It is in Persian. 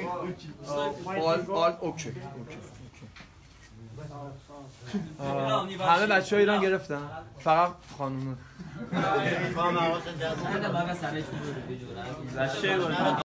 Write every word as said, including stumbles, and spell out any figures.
آل آل اوکی. همه بچه ها ایران گرفتن فقط خانومه.